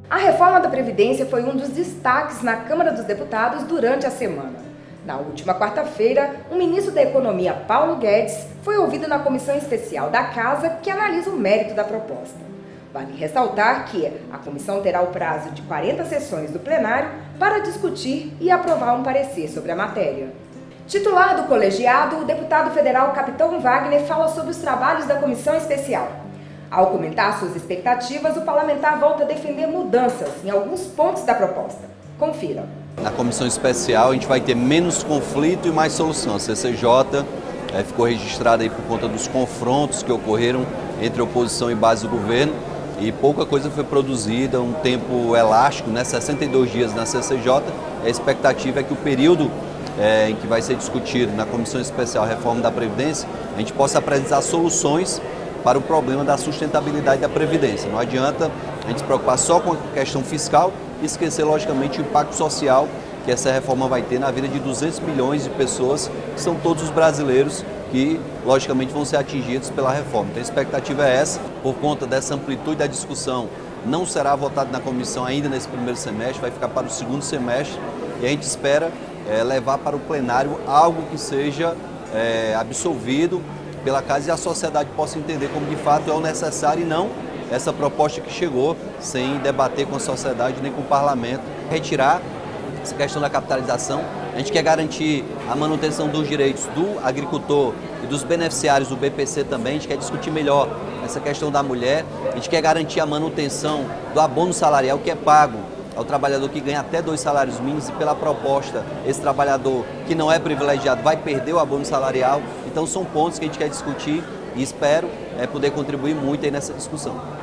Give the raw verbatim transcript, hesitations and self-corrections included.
A reforma da Previdência foi um dos destaques na Câmara dos Deputados durante a semana. Na última quarta-feira, o ministro da Economia, Paulo Guedes, foi ouvido na comissão especial da Casa que analisa o mérito da proposta. Vale ressaltar que a comissão terá o prazo de quarenta sessões do plenário para discutir e aprovar um parecer sobre a matéria. Titular do colegiado, o deputado federal Capitão Wagner fala sobre os trabalhos da comissão especial. Ao comentar suas expectativas, o parlamentar volta a defender mudanças em alguns pontos da proposta. Confira. Na comissão especial a gente vai ter menos conflito e mais solução. A C C J é, ficou registrada aí por conta dos confrontos que ocorreram entre oposição e base do governo e pouca coisa foi produzida, um tempo elástico, né, sessenta e dois dias na C C J. A expectativa é que o período é, em que vai ser discutido na comissão especial a reforma da Previdência, a gente possa apresentar soluções para o problema da sustentabilidade da Previdência. Não adianta a gente se preocupar só com a questão fiscal e esquecer, logicamente, o impacto social que essa reforma vai ter na vida de duzentos milhões de pessoas, que são todos os brasileiros que, logicamente, vão ser atingidos pela reforma. Então, a expectativa é essa. Por conta dessa amplitude da discussão, não será votado na comissão ainda nesse primeiro semestre, vai ficar para o segundo semestre e a gente espera é, levar para o plenário algo que seja é, absolvido pela Casa e a sociedade possa entender como de fato é o necessário e não essa proposta que chegou sem debater com a sociedade nem com o parlamento. Retirar essa questão da capitalização, a gente quer garantir a manutenção dos direitos do agricultor e dos beneficiários do B P C também, a gente quer discutir melhor essa questão da mulher, a gente quer garantir a manutenção do abono salarial que é pago ao trabalhador que ganha até dois salários mínimos e pela proposta, esse trabalhador que não é privilegiado vai perder o abono salarial. Então são pontos que a gente quer discutir e espero é, poder contribuir muito aí nessa discussão.